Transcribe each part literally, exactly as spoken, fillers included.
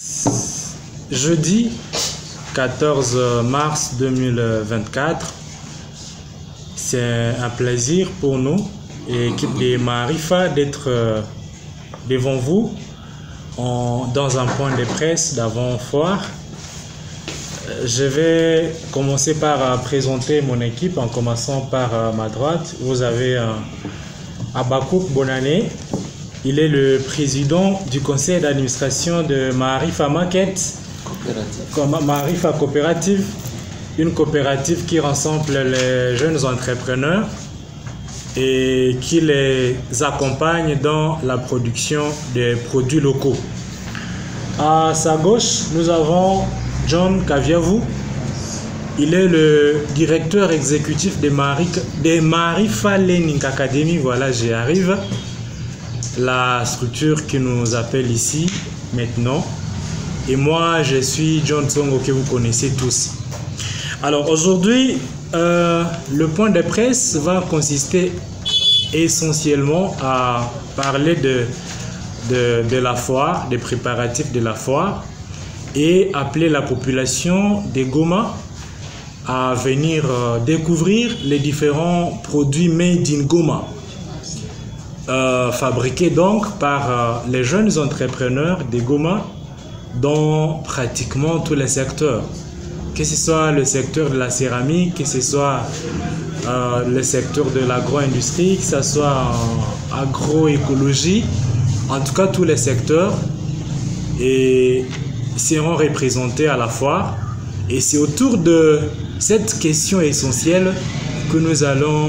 Jeudi quatorze mars deux mille vingt-quatre, c'est un plaisir pour nous, équipe de Marifa, d'être devant vous en, dans un point de presse d'avant-foire. Je vais commencer par présenter mon équipe en commençant par ma droite. Vous avez Abakouk Bonane. Il est le président du conseil d'administration de Marifa Market, Marifa Coopérative, une coopérative qui rassemble les jeunes entrepreneurs et qui les accompagne dans la production des produits locaux. À sa gauche, nous avons John Kaviavou. Il est le directeur exécutif de Marifa Learning Academy. Voilà, j'y arrive. La structure qui nous appelle ici maintenant. Et moi, je suis John Tsongo, que vous connaissez tous. Alors aujourd'hui, euh, le point de presse va consister essentiellement à parler de, de, de la foire, des préparatifs de la foire, et appeler la population de Goma à venir euh, découvrir les différents produits made in Goma. Euh, fabriqués donc par euh, les jeunes entrepreneurs de Goma dans pratiquement tous les secteurs, que ce soit le secteur de la céramique, que ce soit euh, le secteur de l'agro-industrie, que ce soit en agroécologie, en tout cas tous les secteurs et seront représentés à la foire. Et c'est autour de cette question essentielle que nous allons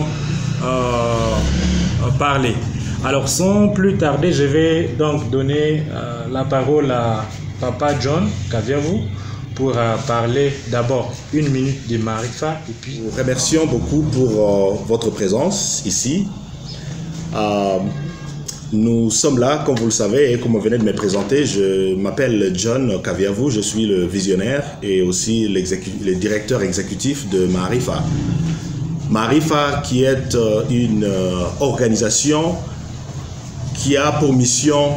euh, parler. Alors sans plus tarder, je vais donc donner euh, la parole à Papa John Kaviavou pour euh, parler d'abord une minute de Marifa. Et puis... Nous remercions beaucoup pour euh, votre présence ici. Euh, nous sommes là, comme vous le savez, et comme vous venez de me présenter, je m'appelle John Kaviavou, je suis le visionnaire et aussi le directeur exécutif de Marifa. Marifa qui est euh, une euh, organisation qui a pour mission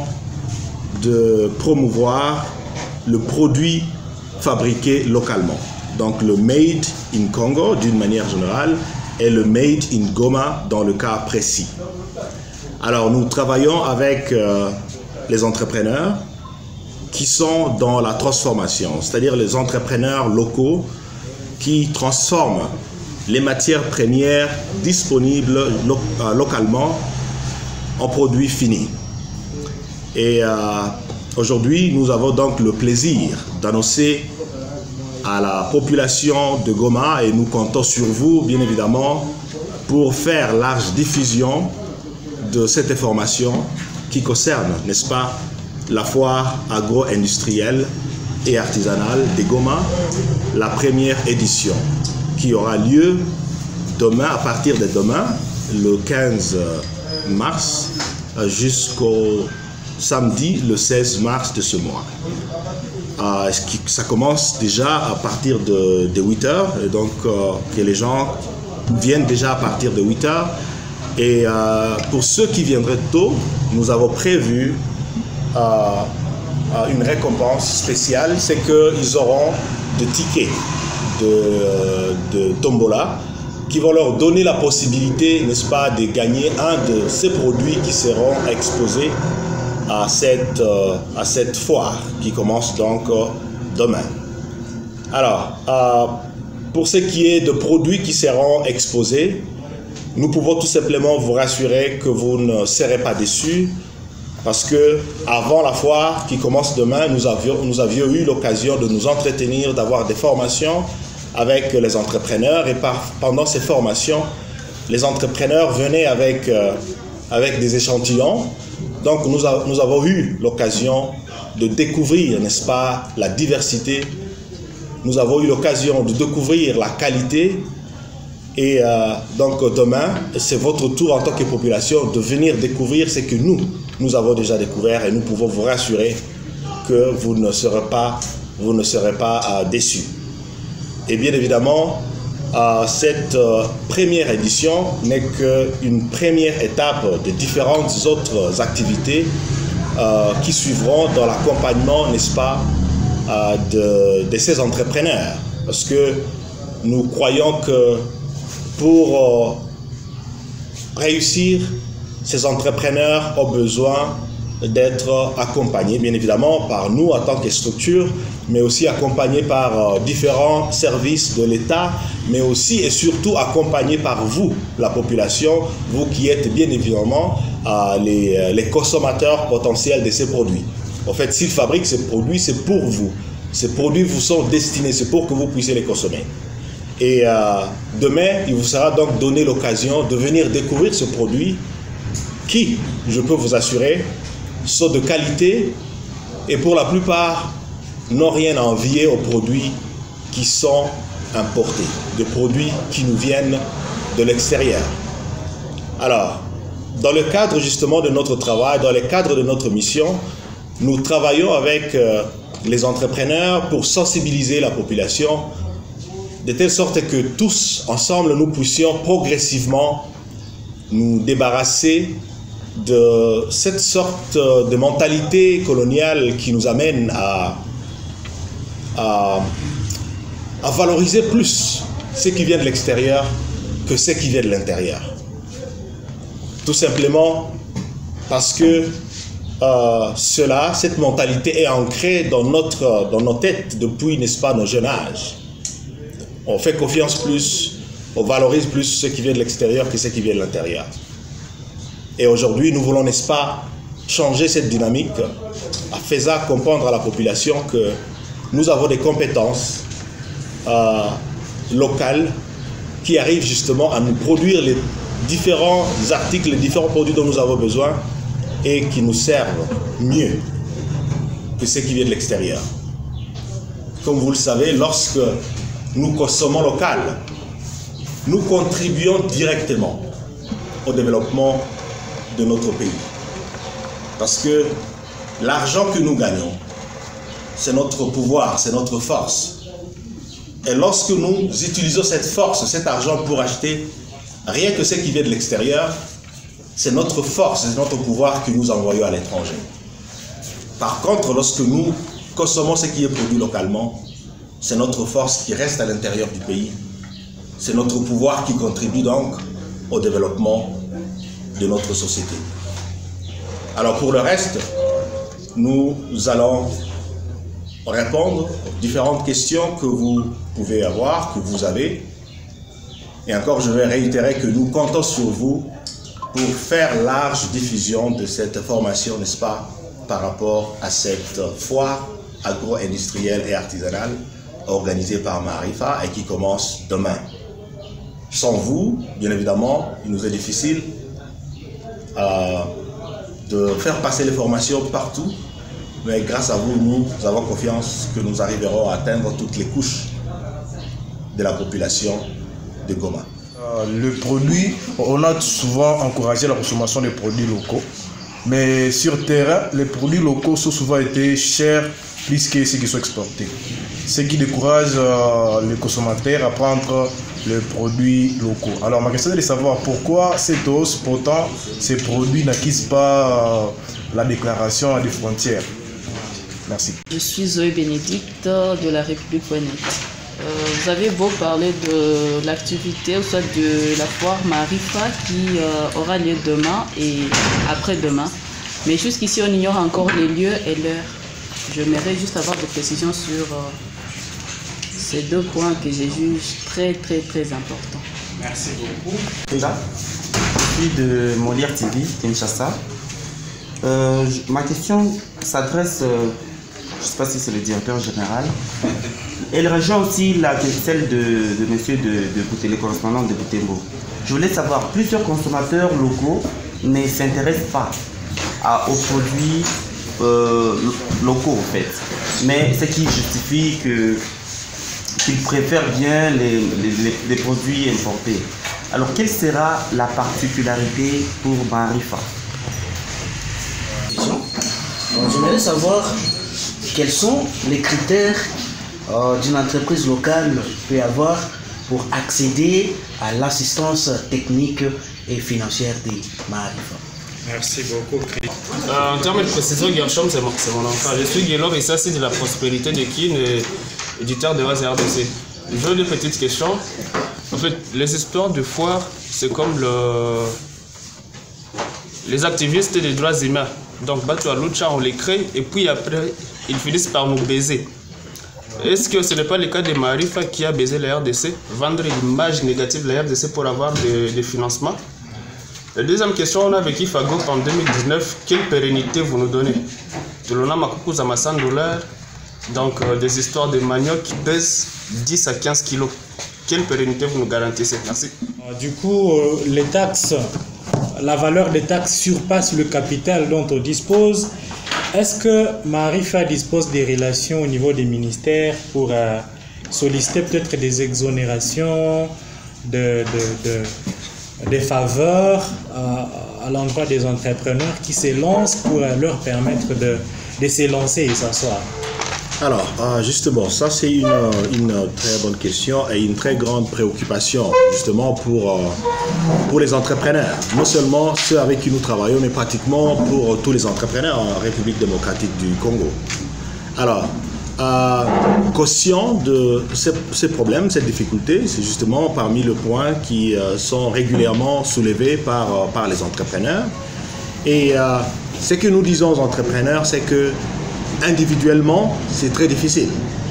de promouvoir le produit fabriqué localement. Donc le Made in Congo d'une manière générale et le Made in Goma dans le cas précis. Alors nous travaillons avec euh, les entrepreneurs qui sont dans la transformation, c'est-à-dire les entrepreneurs locaux qui transforment les matières premières disponibles lo euh, localement en produits finis. Et euh, aujourd'hui, nous avons donc le plaisir d'annoncer à la population de Goma, et nous comptons sur vous, bien évidemment, pour faire large diffusion de cette information qui concerne, n'est-ce pas, la foire agro-industrielle et artisanale de Goma, la première édition, qui aura lieu demain, à partir de demain, le quinze mars, jusqu'au samedi, le seize mars de ce mois. Euh, ça commence déjà à partir de, de huit heures, et donc euh, que les gens viennent déjà à partir de huit heures. Et euh, pour ceux qui viendraient tôt, nous avons prévu euh, euh, une récompense spéciale, c'est qu'ils auront des tickets de, de tombola qui vont leur donner la possibilité, n'est-ce pas, de gagner un de ces produits qui seront exposés à cette, euh, à cette foire qui commence donc euh, demain. Alors, euh, pour ce qui est de produits qui seront exposés, nous pouvons tout simplement vous rassurer que vous ne serez pas déçus, parce que avant la foire qui commence demain, nous avions, nous avions eu l'occasion de nous entretenir, d'avoir des formations avec les entrepreneurs, et par, pendant ces formations, les entrepreneurs venaient avec, euh, avec des échantillons. Donc nous, a, nous avons eu l'occasion de découvrir, n'est-ce pas, la diversité. Nous avons eu l'occasion de découvrir la qualité. Et euh, donc demain, c'est votre tour en tant que population de venir découvrir ce que nous, nous avons déjà découvert, et nous pouvons vous rassurer que vous ne serez pas, vous ne serez pas euh, déçus. Et bien évidemment, euh, cette euh, première édition n'est qu'une première étape de différentes autres activités euh, qui suivront dans l'accompagnement, n'est-ce pas, euh, de, de ces entrepreneurs. Parce que nous croyons que pour euh, réussir, ces entrepreneurs ont besoin d'être accompagnés, bien évidemment, par nous en tant que structure, mais aussi accompagnés par euh, différents services de l'État, mais aussi et surtout accompagnés par vous, la population, vous qui êtes bien évidemment euh, les, les consommateurs potentiels de ces produits. En fait, s'ils fabriquent ces produits, c'est pour vous. Ces produits vous sont destinés, c'est pour que vous puissiez les consommer. Et euh, demain, il vous sera donc donné l'occasion de venir découvrir ce produit qui, je peux vous assurer, sont de qualité et pour la plupart n'ont rien à envier aux produits qui sont importés, des produits qui nous viennent de l'extérieur. Alors, dans le cadre justement de notre travail, dans le cadre de notre mission, nous travaillons avec euh, les entrepreneurs pour sensibiliser la population de telle sorte que tous ensemble nous puissions progressivement nous débarrasser de cette sorte de mentalité coloniale qui nous amène à, à, à valoriser plus ce qui vient de l'extérieur que ce qui vient de l'intérieur. Tout simplement parce que euh, cela, cette mentalité est ancrée dans, notre, dans nos têtes depuis, n'est-ce pas, nos jeunes âges. On fait confiance plus, on valorise plus ce qui vient de l'extérieur que ce qui vient de l'intérieur. Et aujourd'hui, nous voulons, n'est-ce pas, changer cette dynamique en faisant comprendre à la population que nous avons des compétences euh, locales qui arrivent justement à nous produire les différents articles, les différents produits dont nous avons besoin et qui nous servent mieux que ce qui vient de l'extérieur. Comme vous le savez, lorsque nous consommons local, nous contribuons directement au développement de notre pays. Parce que l'argent que nous gagnons, c'est notre pouvoir, c'est notre force. Et lorsque nous utilisons cette force, cet argent pour acheter rien que ce qui vient de l'extérieur, c'est notre force, c'est notre pouvoir que nous envoyons à l'étranger. Par contre, lorsque nous consommons ce qui est produit localement, c'est notre force qui reste à l'intérieur du pays. C'est notre pouvoir qui contribue donc au développement de notre société. Alors pour le reste, nous allons répondre aux différentes questions que vous pouvez avoir, que vous avez. Et encore, je vais réitérer que nous comptons sur vous pour faire large diffusion de cette formation, n'est-ce pas, par rapport à cette foire agro-industrielle et artisanale organisée par Marifa et qui commence demain. Sans vous, bien évidemment, il nous est difficile euh, de faire passer les formations partout, mais grâce à vous, nous, nous avons confiance que nous arriverons à atteindre toutes les couches de la population de Goma. Euh, le produit, on a souvent encouragé la consommation des produits locaux, mais sur terrain, les produits locaux sont souvent été chers plus que ceux qui sont exportés. Ce qui décourage euh, les consommateurs à prendre les produits locaux. Alors ma question est de savoir pourquoi cette hausse, pourtant ces produits n'acquisent pas euh, la déclaration des frontières. Merci. Je suis Zoé Bénédicte de la République point net. Euh, vous avez beau parler de l'activité ou soit de la foire Marifa qui euh, aura lieu demain et après-demain, mais jusqu'ici on ignore encore les lieux et l'heure. J'aimerais juste avoir des précisions sur euh, ces deux points que je juge très très très importants. Merci beaucoup. Déjà, je suis de Molière T V, Kinshasa. Euh, ma question s'adresse, euh, je ne sais pas si c'est le directeur général, elle rejoint aussi la, celle de, de monsieur de, de Boutele, correspondant de Butembo. Je voulais savoir, plusieurs consommateurs locaux ne s'intéressent pas à, aux produits euh, locaux en fait, mais ce qui justifie que qu'ils préfèrent bien les, les, les produits importés. Alors, quelle sera la particularité pour Marifa? J'aimerais savoir quels sont les critères euh, d'une entreprise locale peut avoir pour accéder à l'assistance technique et financière de Marifa. Merci beaucoup. Euh, en termes de précision, Gershom, c'est mon, mon enfant. Je suis Guélor et ça, c'est de la prospérité de Kin, éditeur de Oise R D C. J'ai deux petites questions. En fait, les histoires de foire, c'est comme le... les activistes des droits humains. Donc, Batu Alucha, on les crée et puis après, ils finissent par nous baiser. Est-ce que ce n'est pas le cas de Marifa qui a baisé la R D C, vendre l'image négative de la R D C pour avoir des de financements? La deuxième question, on a avec Ifagop en deux mille dix-neuf, quelle pérennité vous nous donnez? Tulona Makuku Zama cent dollars, donc euh, des histoires de manioc qui pèsent dix à quinze kilos. Quelle pérennité vous nous garantissez? Merci. Du coup, euh, les taxes, la valeur des taxes surpasse le capital dont on dispose. Est-ce que Marifa dispose des relations au niveau des ministères pour euh, solliciter peut-être des exonérations, de, de, de, des faveurs euh, à l'endroit des entrepreneurs qui s'élancent pour euh, leur permettre de, de s'élancer et s'asseoir? Alors, euh, justement, ça c'est une, une très bonne question et une très grande préoccupation, justement, pour, euh, pour les entrepreneurs. Non seulement ceux avec qui nous travaillons, mais pratiquement pour tous les entrepreneurs en République démocratique du Congo. Alors, euh, conscient de ces, ces problèmes, ces difficultés, c'est justement parmi les points qui euh, sont régulièrement soulevés par, euh, par les entrepreneurs. Et euh, ce que nous disons aux entrepreneurs, c'est que individuellement, c'est très difficile.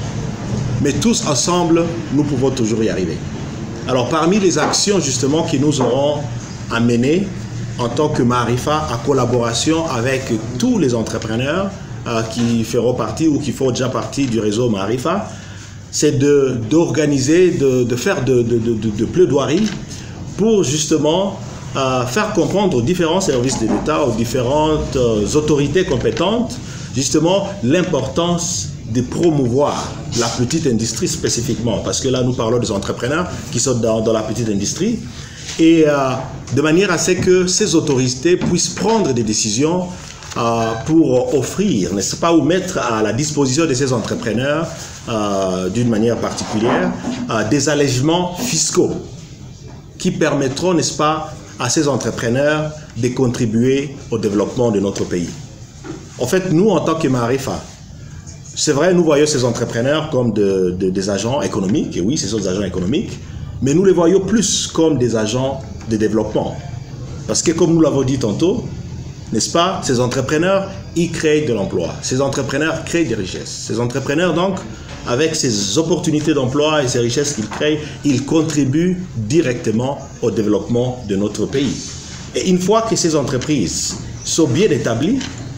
Mais tous ensemble, nous pouvons toujours y arriver. Alors, parmi les actions justement qui nous auront amené en tant que Marifa, en collaboration avec tous les entrepreneurs euh, qui feront partie ou qui font déjà partie du réseau Marifa, c'est d'organiser, de, de, de faire de, de, de, de plaidoiries pour justement euh, faire comprendre aux différents services de l'État, aux différentes euh, autorités compétentes, justement l'importance de promouvoir la petite industrie spécifiquement, parce que là nous parlons des entrepreneurs qui sont dans, dans la petite industrie, et euh, de manière à ce que ces autorités puissent prendre des décisions euh, pour offrir, n'est-ce pas, ou mettre à la disposition de ces entrepreneurs euh, d'une manière particulière euh, des allègements fiscaux qui permettront, n'est-ce pas, à ces entrepreneurs de contribuer au développement de notre pays. En fait, nous, en tant que Marifa, c'est vrai, nous voyons ces entrepreneurs comme de, de, des agents économiques, et oui, ce sont des agents économiques, mais nous les voyons plus comme des agents de développement. Parce que, comme nous l'avons dit tantôt, n'est-ce pas, ces entrepreneurs, ils créent de l'emploi. Ces entrepreneurs créent des richesses. Ces entrepreneurs, donc, avec ces opportunités d'emploi et ces richesses qu'ils créent, ils contribuent directement au développement de notre pays. Et une fois que ces entreprises sont bien établies,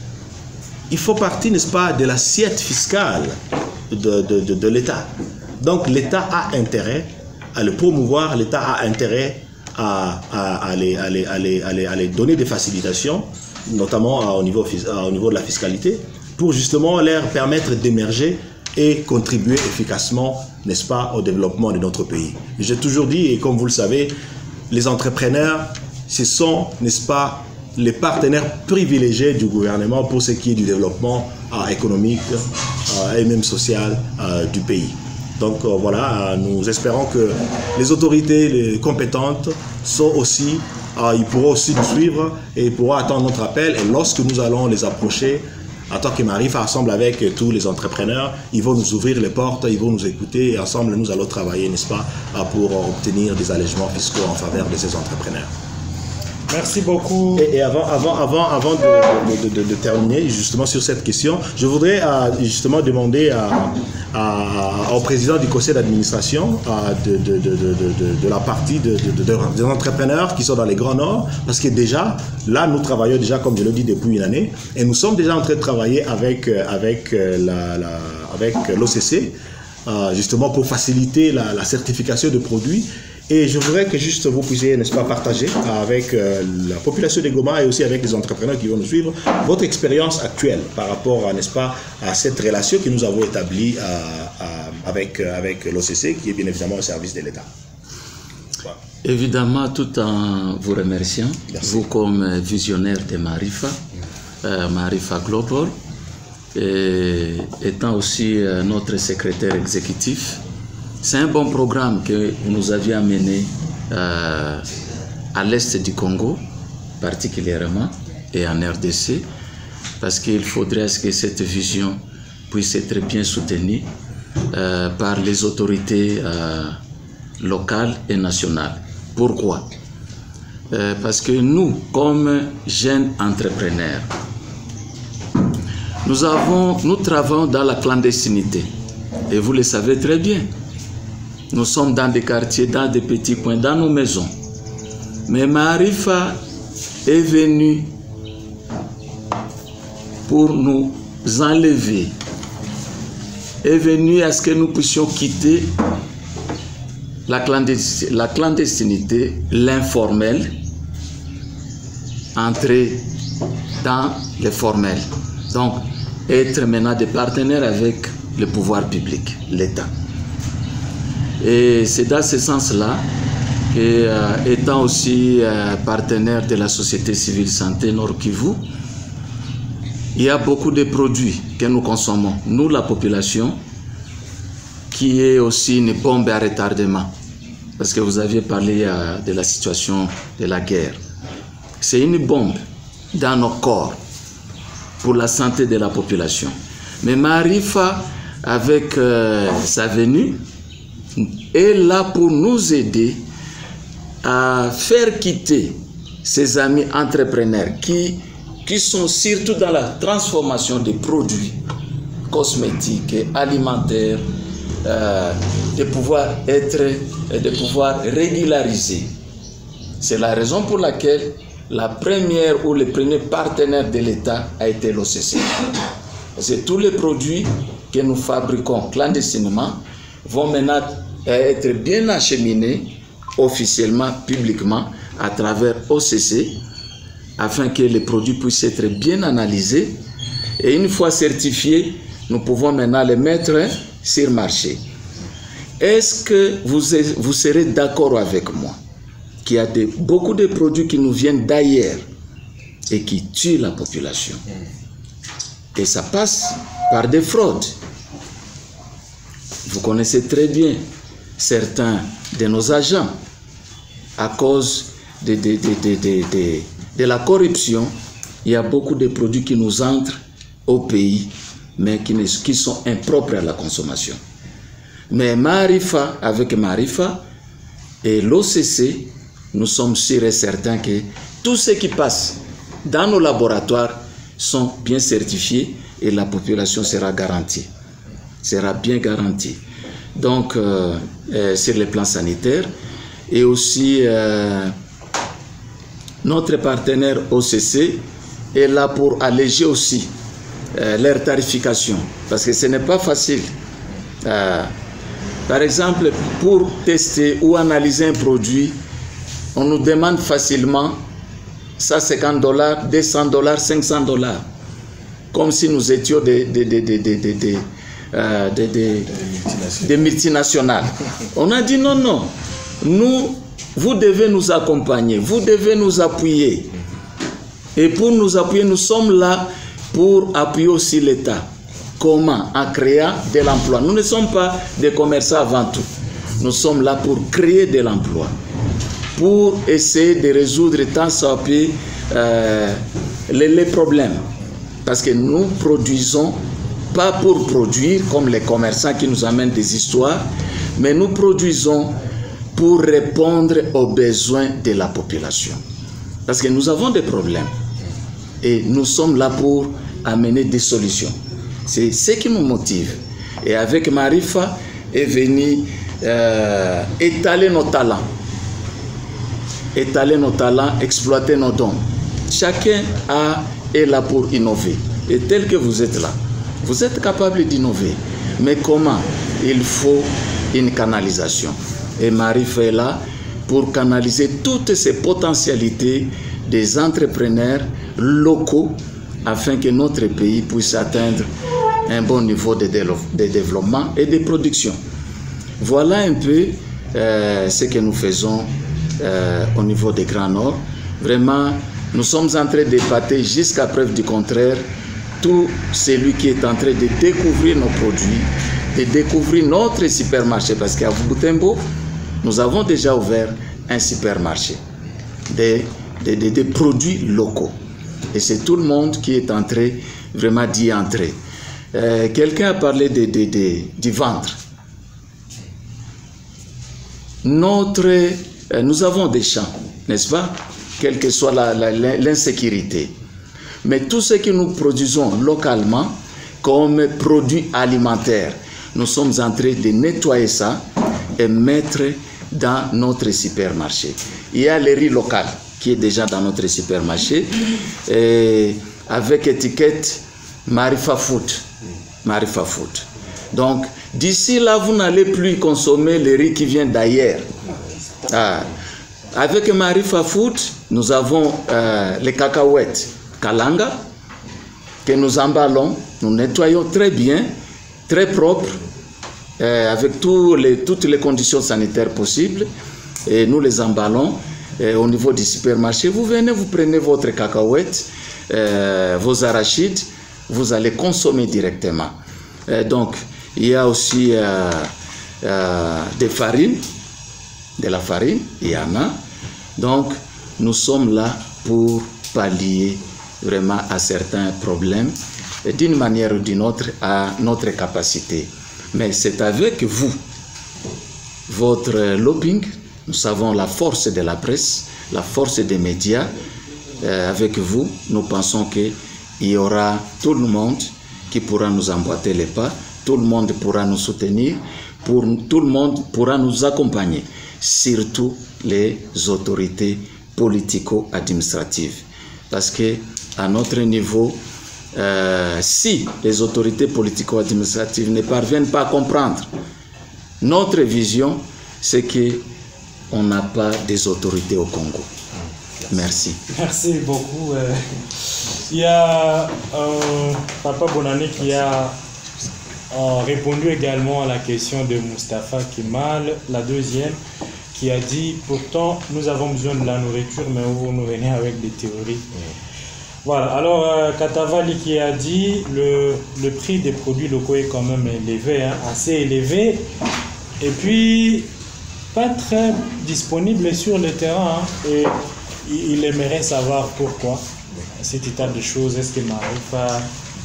il faut partir, n'est-ce pas, de l'assiette fiscale de, de, de, de l'État. Donc l'État a intérêt à le promouvoir, l'État a intérêt à, à, à, les, à, les, à, les, à, les, à les donner des facilitations, notamment au niveau, au niveau de la fiscalité, pour justement leur permettre d'émerger et contribuer efficacement, n'est-ce pas, au développement de notre pays. J'ai toujours dit, et comme vous le savez, les entrepreneurs, ce sont, n'est-ce pas, les partenaires privilégiés du gouvernement pour ce qui est du développement euh, économique euh, et même social euh, du pays. Donc euh, voilà, euh, nous espérons que les autorités les compétentes sont aussi, euh, ils pourront aussi nous suivre et ils pourront attendre notre appel. Et lorsque nous allons les approcher, en tant que Marifa, ensemble avec tous les entrepreneurs, ils vont nous ouvrir les portes, ils vont nous écouter et ensemble nous allons travailler, n'est-ce pas, pour obtenir des allègements fiscaux en faveur de ces entrepreneurs. Merci beaucoup. Et, et avant, avant, avant, avant de, de, de, de terminer justement sur cette question, je voudrais euh, justement demander à, à, au président du conseil d'administration de, de, de, de, de, de la partie de, de, de, de, des entrepreneurs qui sont dans les Grands Nord, parce que déjà, là, nous travaillons déjà, comme je le dis, depuis une année, et nous sommes déjà en train de travailler avec, avec, la, la, avec l'O C C, euh, justement pour faciliter la, la certification de produits. Et je voudrais que juste vous puissiez, n'est-ce pas, partager avec euh, la population de Goma et aussi avec les entrepreneurs qui vont nous suivre votre expérience actuelle par rapport, n'est-ce pas, à cette relation que nous avons établie à, à, avec, avec l'O C C, qui est bien évidemment au service de l'État. Voilà. Évidemment, tout en vous remerciant, merci. Vous comme visionnaire de Marifa, euh, Marifa Global, et étant aussi euh, notre secrétaire exécutif. C'est un bon programme que vous nous aviez amené euh, à l'est du Congo, particulièrement, et en R D C, parce qu'il faudrait que cette vision puisse être bien soutenue euh, par les autorités euh, locales et nationales. Pourquoi? euh, Parce que nous, comme jeunes entrepreneurs, nous, avons, nous travaillons dans la clandestinité. Et vous le savez très bien. Nous sommes dans des quartiers, dans des petits coins, dans nos maisons. Mais Marifa est venu pour nous enlever, est venu à ce que nous puissions quitter la clandestinité, la clandestinité, l'informel, entrer dans le formel. Donc, être maintenant des partenaires avec le pouvoir public, l'État. Et c'est dans ce sens-là que, euh, étant aussi euh, partenaire de la société civile santé Nord Kivu, il y a beaucoup de produits que nous consommons, nous la population, qui est aussi une bombe à retardement. Parce que vous aviez parlé euh, de la situation de la guerre. C'est une bombe dans nos corps pour la santé de la population. Mais Marifa, avec euh, sa venue, est là pour nous aider à faire quitter ces amis entrepreneurs qui, qui sont surtout dans la transformation des produits cosmétiques et alimentaires, euh, de pouvoir être, de pouvoir régulariser. C'est la raison pour laquelle la première ou le premier partenaire de l'État a été l'O C C. C'est tous les produits que nous fabriquons clandestinement vont maintenant être bien acheminés officiellement, publiquement, à travers O C C, afin que les produits puissent être bien analysés. Et une fois certifiés, nous pouvons maintenant les mettre sur le marché. Est-ce que vous, vous serez d'accord avec moi qu'il y a de, beaucoup de produits qui nous viennent d'ailleurs et qui tuent la population? Et ça passe par des fraudes. Vous connaissez très bien certains de nos agents, à cause de, de, de, de, de, de, de la corruption, il y a beaucoup de produits qui nous entrent au pays, mais qui, ne, qui sont impropres à la consommation. Mais Marifa, avec Marifa et l'O C C, nous sommes sûrs et certains que tout ce qui passe dans nos laboratoires sont bien certifiés et la population sera garantie, sera bien garantie. Donc, euh, euh, sur le plan sanitaire, et aussi euh, notre partenaire O C C est là pour alléger aussi euh, leur tarification, parce que ce n'est pas facile. Euh, par exemple, pour tester ou analyser un produit, on nous demande facilement cent cinquante dollars, deux cents dollars, cinq cents dollars, comme si nous étions des, des, des, des, des, des, des Euh, des, des, des multinationales. On a dit non, non, nous, vous devez nous accompagner, vous devez nous appuyer. Et pour nous appuyer, nous sommes là pour appuyer aussi l'État. Comment? En créant de l'emploi. Nous ne sommes pas des commerçants avant tout. Nous sommes là pour créer de l'emploi, pour essayer de résoudre tant soit peu euh, les, les problèmes. Parce que nous produisons pas pour produire comme les commerçants qui nous amènent des histoires, mais nous produisons pour répondre aux besoins de la population. Parce que nous avons des problèmes et nous sommes là pour amener des solutions. C'est ce qui nous motive. Et avec Marifa est venu euh, étaler nos talents. Étaler nos talents, exploiter nos dons. Chacun a, est là pour innover. Et tel que vous êtes là, vous êtes capable d'innover. Mais comment? Il faut une canalisation. Et Marifa est là pour canaliser toutes ces potentialités des entrepreneurs locaux afin que notre pays puisse atteindre un bon niveau de, de développement et de production. Voilà un peu euh, ce que nous faisons euh, au niveau des Grands Nord. Vraiment, nous sommes en train d'épater jusqu'à preuve du contraire tout celui qui est en train de découvrir nos produits, de découvrir notre supermarché, parce qu'à Butembo, nous avons déjà ouvert un supermarché des, des, des, des produits locaux. Et c'est tout le monde qui est entré vraiment d'y entrer. Euh, Quelqu'un a parlé de, de, de, du ventre. Notre, euh, nous avons des champs, n'est-ce pas? Quelle que soit l'insécurité. Mais tout ce que nous produisons localement comme produits alimentaires, nous sommes en train de nettoyer ça et mettre dans notre supermarché. Il y a le riz local qui est déjà dans notre supermarché et avec étiquette Marifa Food. Marifa Food. Donc, d'ici là, vous n'allez plus consommer le riz qui vient d'ailleurs. Ah. Avec Marifa Food, nous avons euh, les cacahuètes Kalanga que nous emballons, nous nettoyons très bien, très propre, euh, avec tous les, toutes les conditions sanitaires possibles, et nous les emballons euh, au niveau du supermarché. Vous venez, vous prenez votre cacahuète, euh, vos arachides, vous allez consommer directement. Euh, donc, il y a aussi euh, euh, des farines, de la farine, il y en a. Donc, nous sommes là pour pallier vraiment à certains problèmes, d'une manière ou d'une autre, à notre capacité. Mais c'est avec vous, votre lobbying, nous savons la force de la presse, la force des médias. Euh, avec vous, nous pensons qu'il y aura tout le monde qui pourra nous emboîter les pas, tout le monde pourra nous soutenir, pour, tout le monde pourra nous accompagner, surtout les autorités politico-administratives. Parce que à notre niveau, euh, si les autorités politico-administratives ne parviennent pas à comprendre notre vision, c'est qu'on n'a pas des autorités au Congo. Merci. Merci beaucoup. Euh, il y a euh, Papa Bonani qui a euh, répondu également à la question de Mustapha Kimal, la deuxième, qui a dit « Pourtant, nous avons besoin de la nourriture, mais vous nous venez avec des théories. » Voilà, alors euh, Katavali qui a dit le, le prix des produits locaux est quand même élevé, hein, assez élevé, et puis pas très disponible sur le terrain, hein, et il, il aimerait savoir pourquoi cet état de choses. Est-ce que Marifa,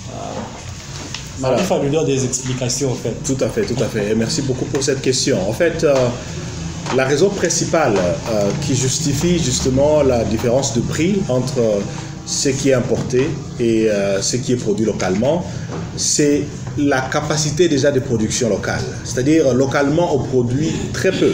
euh, Marifa lui donne des explications en fait? Tout à fait, tout à fait, et merci beaucoup pour cette question. En fait, euh, la raison principale euh, qui justifie justement la différence de prix entre euh, ce qui est importé et euh, ce qui est produit localement, c'est la capacité déjà de production locale. C'est-à-dire, localement, on produit très peu.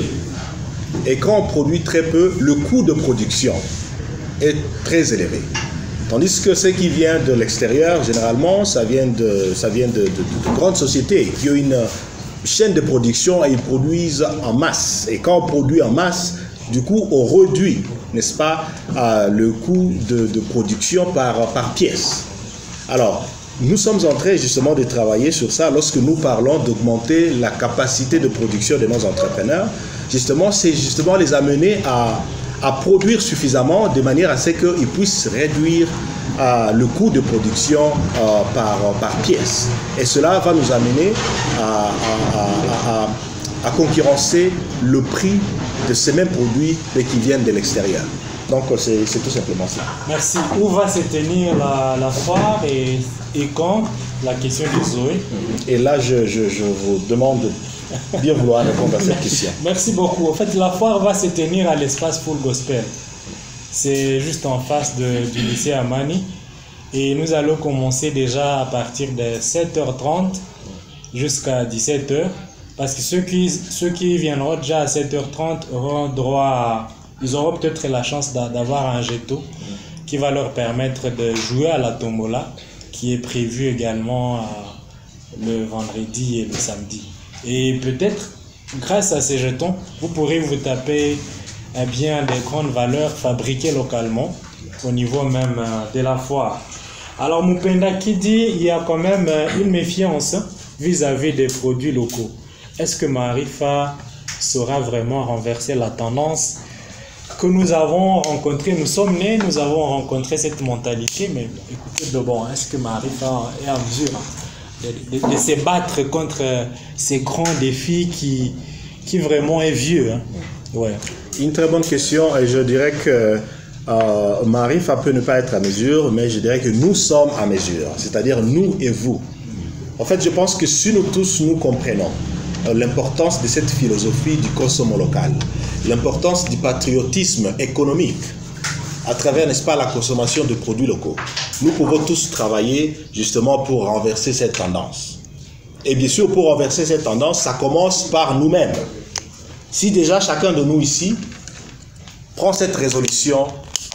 Et quand on produit très peu, le coût de production est très élevé. Tandis que ce qui vient de l'extérieur, généralement, ça vient de, ça vient de, de, de grandes sociétés qui ont une chaîne de production et ils produisent en masse. Et quand on produit en masse, du coup, on réduit, n'est-ce pas, euh, le coût de, de production par, par pièce. Alors, nous sommes en train justement de travailler sur ça lorsque nous parlons d'augmenter la capacité de production de nos entrepreneurs. Justement, c'est justement les amener à, à produire suffisamment de manière à ce qu'ils puissent réduire euh, le coût de production euh, par, par pièce. Et cela va nous amener à, à, à, à, à concurrencer le prix de ces mêmes produits mais qui viennent de l'extérieur. Donc c'est tout simplement ça. Merci. Où va se tenir la, la foire et, et quand? La question de Zoé. Et là, je, je, je vous demande de bien vouloir répondre à cette question. Merci beaucoup. En fait, la foire va se tenir à l'espace Full Gospel. C'est juste en face de, du lycée Amani. Et nous allons commencer déjà à partir de sept heures trente jusqu'à dix-sept heures. Parce que ceux qui, ceux qui viendront déjà à sept heures trente auront droit à... Ils auront peut-être la chance d'avoir un jeton qui va leur permettre de jouer à la tombola, qui est prévu également le vendredi et le samedi. Et peut-être, grâce à ces jetons, vous pourrez vous taper eh bien, des grandes valeurs fabriquées localement, au niveau même de la foire. Alors, Mupenda qui dit il y a quand même une méfiance vis-à-vis des produits locaux. Est-ce que Marifa saura vraiment renverser la tendance que nous avons rencontrée? Nous sommes nés, nous avons rencontré cette mentalité, mais écoutez, de bon, est-ce que Marifa est en mesure de, de, de se battre contre ces grands défis qui, qui vraiment est vieux, hein? Ouais. Une très bonne question, et je dirais que euh, Marifa peut ne pas être à mesure, mais je dirais que nous sommes à mesure, c'est-à-dire nous et vous. En fait, je pense que si nous tous nous comprenons euh, l'importance de cette philosophie du consommation local, l'importance du patriotisme économique à travers, n'est-ce pas, la consommation de produits locaux, nous pouvons tous travailler justement pour renverser cette tendance. Et bien sûr, pour renverser cette tendance, ça commence par nous-mêmes. Si déjà chacun de nous ici prend cette résolution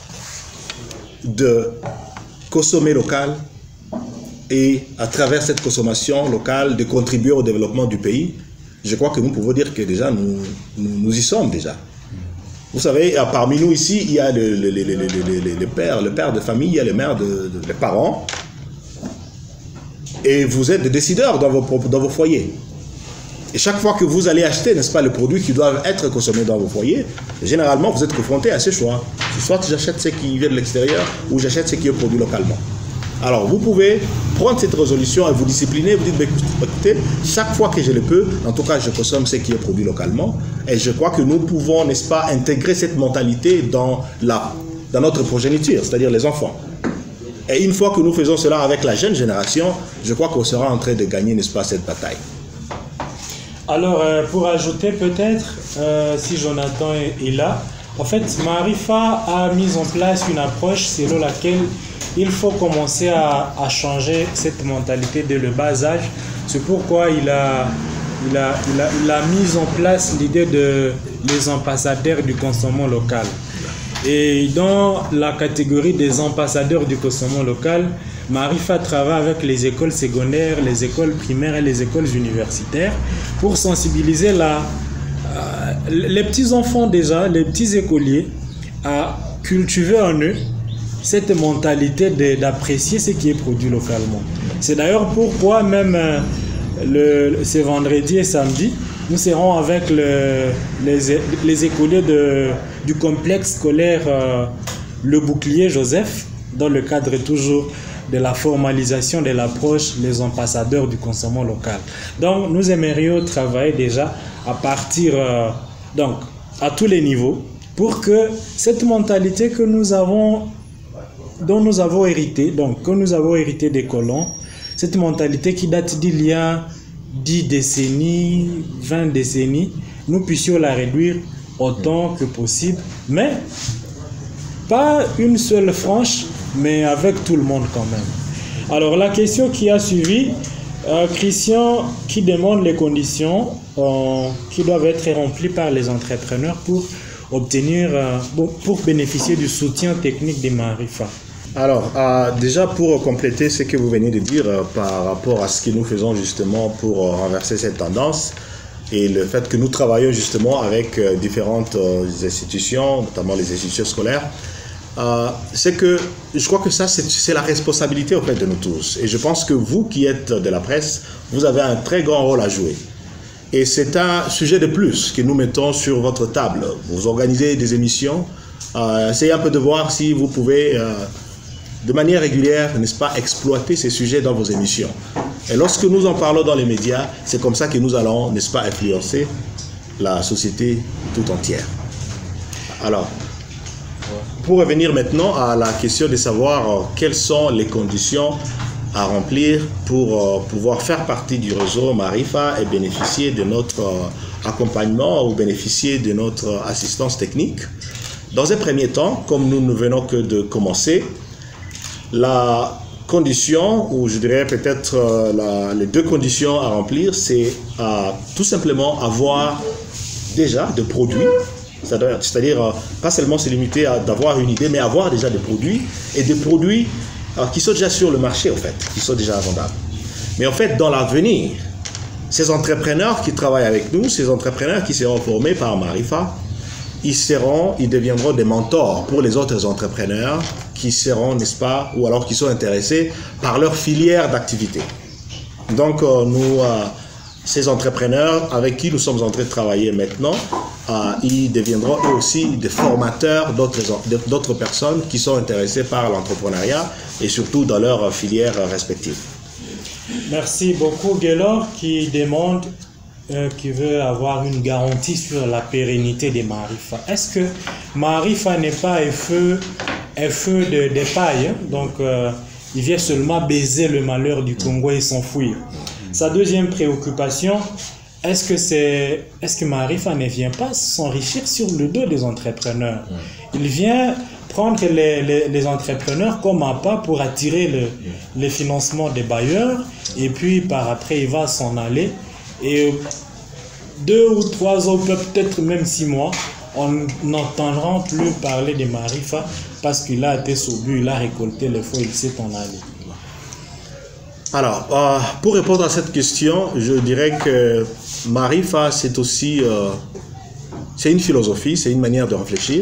de consommer local et à travers cette consommation locale de contribuer au développement du pays, je crois que nous pouvons dire que déjà nous, nous, nous y sommes déjà. Vous savez, parmi nous ici, il y a le, le, le, le, le, le, père, le père de famille, il y a le mère de, de les parents, et vous êtes des décideurs dans vos, dans vos foyers. Et chaque fois que vous allez acheter, n'est-ce pas, le produit qui doit être consommé dans vos foyers, généralement vous êtes confronté à ce choix. Soit j'achète ce qui vient de l'extérieur, ou j'achète ce qui est produit localement. Alors vous pouvez prendre cette résolution et vous discipliner, vous dites, écoutez, chaque fois que je le peux, en tout cas je consomme ce qui est produit localement, et je crois que nous pouvons, n'est-ce pas, intégrer cette mentalité dans, la, dans notre progéniture, c'est-à-dire les enfants. Et une fois que nous faisons cela avec la jeune génération, je crois qu'on sera en train de gagner, n'est-ce pas, cette bataille. Alors, euh, pour ajouter peut-être, euh, si Jonathan est, est là, en fait, Marifa a mis en place une approche selon laquelle il faut commencer à, à changer cette mentalité dès le bas âge. C'est pourquoi il a, il a, il a, il a mis en place l'idée de les ambassadeurs du consommation local. Et dans la catégorie des ambassadeurs du consommation local, Marifa travaille avec les écoles secondaires, les écoles primaires et les écoles universitaires pour sensibiliser la, euh, les petits enfants déjà, les petits écoliers, à cultiver en eux cette mentalité d'apprécier ce qui est produit localement. C'est d'ailleurs pourquoi même euh, le, ce vendredi et samedi, nous serons avec le, les, les écoliers de, du complexe scolaire euh, Le Bouclier Joseph, dans le cadre toujours de la formalisation de l'approche les ambassadeurs du consommation local. Donc nous aimerions travailler déjà à partir, euh, donc à tous les niveaux, pour que cette mentalité que nous avons, dont nous avons hérité, donc que nous avons hérité des colons, cette mentalité qui date d'il y a dix décennies, vingt décennies, nous puissions la réduire autant que possible, mais pas une seule frange, mais avec tout le monde quand même. Alors la question qui a suivi, euh, Christian qui demande les conditions euh, qui doivent être remplies par les entrepreneurs pour obtenir, euh, pour bénéficier du soutien technique des Marifa. Alors, euh, déjà pour compléter ce que vous venez de dire euh, par rapport à ce que nous faisons justement pour euh, renverser cette tendance et le fait que nous travaillons justement avec euh, différentes euh, institutions, notamment les institutions scolaires, euh, c'est que je crois que ça c'est la responsabilité en fait de nous tous. Et je pense que vous qui êtes de la presse, vous avez un très grand rôle à jouer. Et c'est un sujet de plus que nous mettons sur votre table. Vous organisez des émissions, euh, essayez un peu de voir si vous pouvez... Euh, de manière régulière, n'est-ce pas, exploiter ces sujets dans vos émissions. Et lorsque nous en parlons dans les médias, c'est comme ça que nous allons, n'est-ce pas, influencer la société tout entière. Alors, pour revenir maintenant à la question de savoir euh, quelles sont les conditions à remplir pour euh, pouvoir faire partie du réseau Marifa et bénéficier de notre euh, accompagnement ou bénéficier de notre assistance technique. Dans un premier temps, comme nous ne venons que de commencer, la condition, ou je dirais peut-être euh, les deux conditions à remplir, c'est euh, tout simplement avoir déjà des produits, c'est-à-dire euh, pas seulement se limiter à d'avoir une idée, mais avoir déjà des produits, et des produits euh, qui sont déjà sur le marché en fait, qui sont déjà vendables. Mais en fait, dans l'avenir, ces entrepreneurs qui travaillent avec nous, ces entrepreneurs qui seront formés par Marifa, ils seront, ils deviendront des mentors pour les autres entrepreneurs qui seront, n'est-ce pas, ou alors qui sont intéressés par leur filière d'activité. Donc, euh, nous, euh, ces entrepreneurs avec qui nous sommes en train de travailler maintenant, euh, ils deviendront eux aussi des formateurs d'autres personnes qui sont intéressées par l'entrepreneuriat et surtout dans leur filière respective. Merci beaucoup, Gaylor, qui demande euh, qui veut avoir une garantie sur la pérennité des Marifa. Est-ce que Marifa n'est pas un feu, un feu de, de paille, hein? Donc euh, il vient seulement baiser le malheur du Congo et s'enfuir. Sa deuxième préoccupation, est-ce que, c'est, est-ce que Marifa ne vient pas s'enrichir sur le dos des entrepreneurs? Il vient prendre les, les, les entrepreneurs comme un pas pour attirer le, le financement des bailleurs, et puis par après il va s'en aller. Et deux ou trois ans, peut-être même six mois, on n'entendra plus parler de Marifa parce qu'il a été sous but, il a récolté les fruits, il s'est en allé. Alors, euh, pour répondre à cette question, je dirais que Marifa, c'est aussi euh, c'est une philosophie, c'est une manière de réfléchir.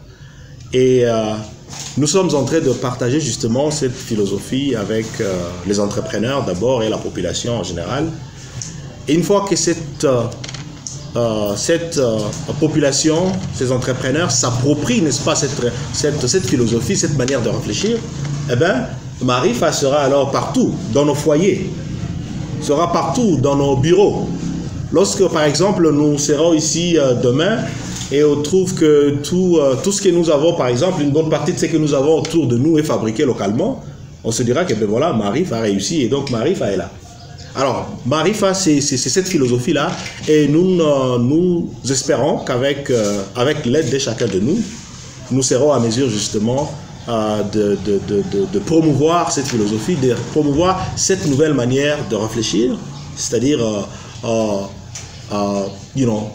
Et euh, nous sommes en train de partager justement cette philosophie avec euh, les entrepreneurs d'abord et la population en général. Et une fois que cette, euh, euh, cette euh, population, ces entrepreneurs s'approprient, n'est-ce pas, cette, cette, cette philosophie, cette manière de réfléchir, eh bien, Marifa sera alors partout, dans nos foyers, sera partout, dans nos bureaux. Lorsque, par exemple, nous serons ici euh, demain, et on trouve que tout, euh, tout ce que nous avons, par exemple, une bonne partie de ce que nous avons autour de nous est fabriqué localement, on se dira que ben voilà, Marifa a réussi et donc Marifa est là. Alors, Marifa, c'est cette philosophie-là, et nous, euh, nous espérons qu'avec euh, avec l'aide de chacun de nous, nous serons à mesure justement euh, de, de, de, de, de promouvoir cette philosophie, de promouvoir cette nouvelle manière de réfléchir, c'est-à-dire, euh, euh, euh, you know,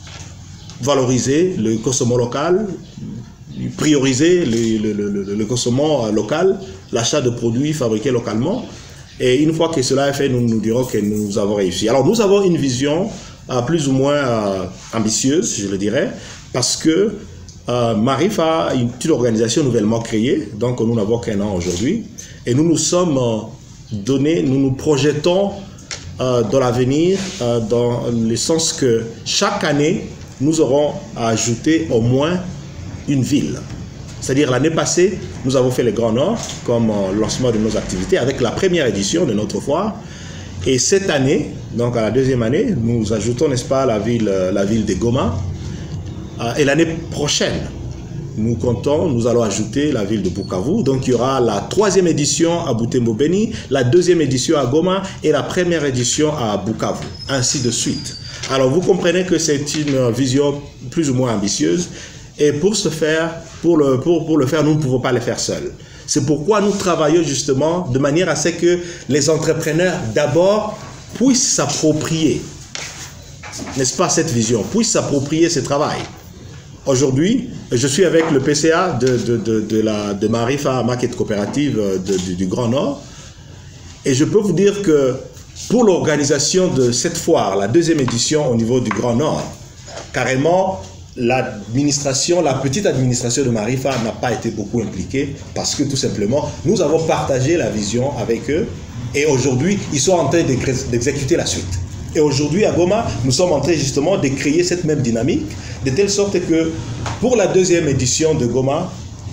valoriser le consommation local, prioriser le, le, le, le consommation local, l'achat de produits fabriqués localement. Et une fois que cela est fait, nous nous dirons que nous avons réussi. Alors nous avons une vision euh, plus ou moins euh, ambitieuse, je le dirais, parce que euh, Marifa est une organisation nouvellement créée, donc nous n'avons qu'un an aujourd'hui, et nous nous sommes euh, donnés, nous nous projetons euh, dans l'avenir, euh, dans le sens que chaque année, nous aurons à ajouter au moins une ville. C'est-à-dire l'année passée, nous avons fait le Grand Nord comme euh, lancement de nos activités avec la première édition de notre foire. Et cette année, donc à la deuxième année, nous ajoutons, n'est-ce pas, la ville, euh, la ville de Goma. Euh, et l'année prochaine, nous comptons, nous allons ajouter la ville de Bukavu. Donc il y aura la troisième édition à Butembo Beni, la deuxième édition à Goma et la première édition à Bukavu, ainsi de suite. Alors vous comprenez que c'est une vision plus ou moins ambitieuse. Et pour ce faire, pour le, pour, pour le faire, nous ne pouvons pas le faire seuls. C'est pourquoi nous travaillons justement de manière à ce que les entrepreneurs d'abord puissent s'approprier, n'est-ce pas, cette vision, puissent s'approprier ce travail. Aujourd'hui, je suis avec le P C A de, de, de, de, la, de Marifa Market Coopérative de, de, du Grand Nord. Et je peux vous dire que pour l'organisation de cette foire, la deuxième édition au niveau du Grand Nord, carrément, l'administration, la petite administration de Marifa n'a pas été beaucoup impliquée parce que tout simplement, nous avons partagé la vision avec eux et aujourd'hui, ils sont en train d'exécuter la suite. Et aujourd'hui, à Goma, nous sommes en train justement de créer cette même dynamique de telle sorte que pour la deuxième édition de Goma,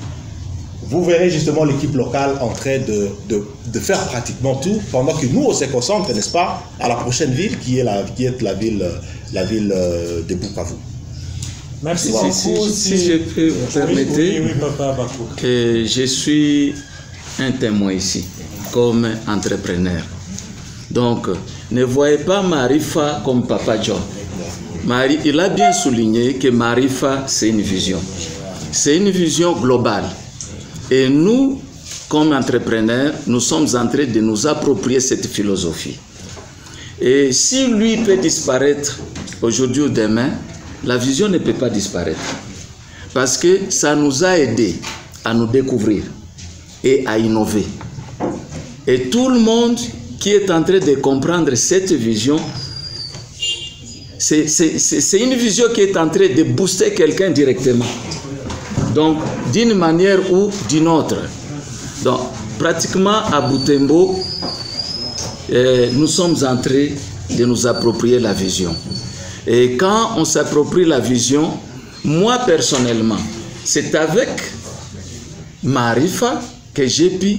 vous verrez justement l'équipe locale en train de, de, de faire pratiquement tout pendant que nous, on se concentre, n'est-ce pas, à la prochaine ville qui est la, qui est la ville, la ville de Bukavu. Merci si, beaucoup. Si, si, si je peux vous permettre, oui, oui, oui, papa, que je suis un témoin ici, comme entrepreneur. Donc, ne voyez pas Marifa comme Papa John. Marie, il a bien souligné que Marifa, c'est une vision. C'est une vision globale. Et nous, comme entrepreneurs, nous sommes en train de nous approprier cette philosophie. Et si lui peut disparaître aujourd'hui ou demain, la vision ne peut pas disparaître. Parce que ça nous a aidés à nous découvrir et à innover. Et tout le monde qui est en train de comprendre cette vision, c'est une vision qui est en train de booster quelqu'un directement. Donc, d'une manière ou d'une autre. Donc, pratiquement à Butembo, eh, nous sommes en train de nous approprier la vision. Et quand on s'approprie la vision, moi personnellement, c'est avec Marifa que j'ai pu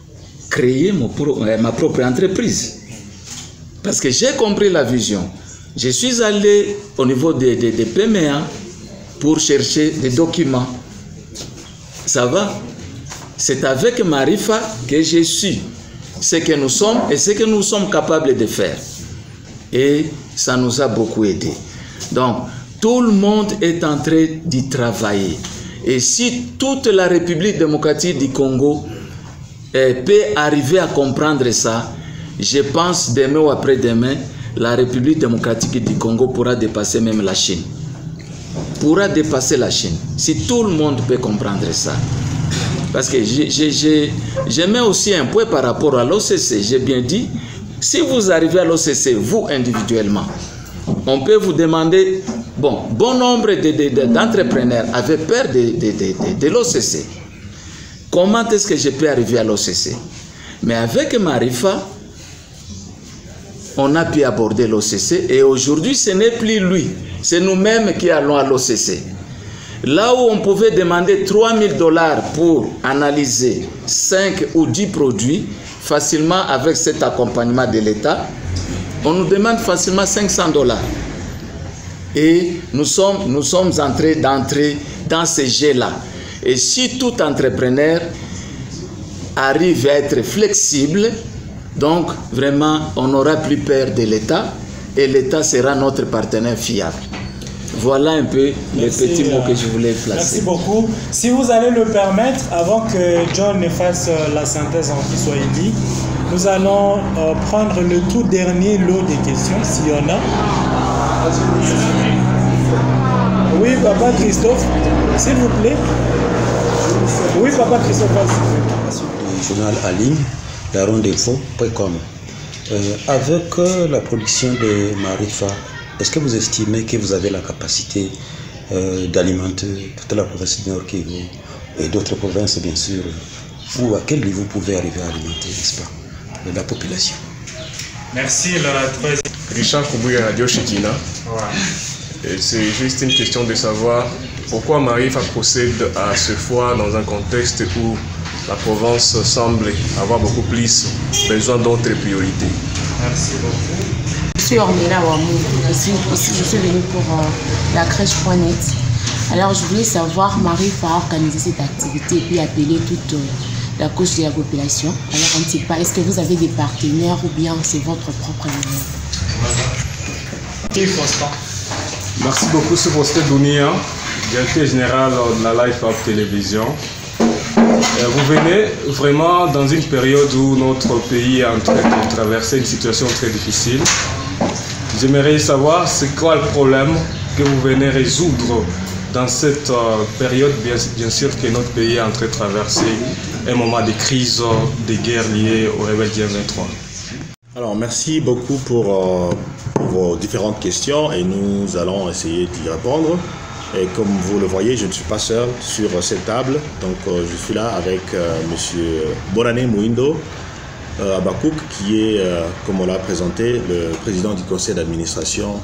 créer mon pro, ma propre entreprise. Parce que j'ai compris la vision. Je suis allé au niveau des, des, des P M A pour chercher des documents. Ça va? C'est avec Marifa que j'ai su ce que nous sommes et ce que nous sommes capables de faire. Et ça nous a beaucoup aidé. Donc, tout le monde est en train d'y travailler. Et si toute la République démocratique du Congo eh, peut arriver à comprendre ça, je pense demain ou après-demain, la République démocratique du Congo pourra dépasser même la Chine. Pourra dépasser la Chine. Si tout le monde peut comprendre ça. Parce que je mets aussi un point par rapport à l'O C C. J'ai bien dit, si vous arrivez à l'O C C, vous individuellement, on peut vous demander, bon, bon nombre d'entrepreneurs avaient peur de, de, de, de, de l'O C C. Comment est-ce que je peux arriver à l'O C C? Mais avec Marifa, on a pu aborder l'O C C et aujourd'hui, ce n'est plus lui, c'est nous-mêmes qui allons à l'O C C. Là où on pouvait demander trois mille dollars pour analyser cinq ou dix produits, facilement avec cet accompagnement de l'État, on nous demande facilement cinq cents dollars. Et nous sommes, nous sommes en train d'entrer dans ces jeux-là. Et si tout entrepreneur arrive à être flexible, donc vraiment, on n'aura plus peur de l'État et l'État sera notre partenaire fiable. Voilà un peu les petits mots que je voulais placer. Merci beaucoup. Si vous allez le permettre, avant que John ne fasse la synthèse en Kiswahili, nous allons euh, prendre le tout dernier lot de questions, s'il y en a. Oui, Papa Christophe, s'il vous plaît. Oui, Papa Christophe, vas-y. Journal en ligne, la rendez-vous point com. Euh, avec euh, la production de Marifa, est-ce que vous estimez que vous avez la capacité euh, d'alimenter toute la province du Nord Kivu et d'autres provinces, bien sûr, ou à quel niveau vous pouvez arriver à alimenter, n'est-ce pas, la population? Merci, la troisième. Richard Koubouya, Radio Chikina. Ouais. C'est juste une question de savoir pourquoi Marifa procède à ce fois dans un contexte où la province semble avoir beaucoup plus besoin d'autres priorités. Merci beaucoup. Je suis Ornella Wamou, je suis, je suis venue pour euh, la crèche point net. Alors je voulais savoir, Marifa a organisé cette activité et puis appeler toute euh, la couche de la population. Alors on ne sait pas, est-ce que vous avez des partenaires ou bien c'est votre propre moyen? Merci beaucoup, c'est Vosté Dounia, directeur général de la Life Up Télévision. Vous venez vraiment dans une période où notre pays est en train de traverser une situation très difficile. J'aimerais savoir c'est quoi le problème que vous venez résoudre dans cette période, bien, bien sûr que notre pays est en train de traverser un moment de crise, de guerre liée au rebelle M vingt-trois. Alors, merci beaucoup pour, euh, pour vos différentes questions et nous allons essayer d'y répondre. Et comme vous le voyez, je ne suis pas seul sur cette table, donc euh, je suis là avec euh, M. Borané Mouindo euh, Abakouk, qui est, euh, comme on l'a présenté, le président du conseil d'administration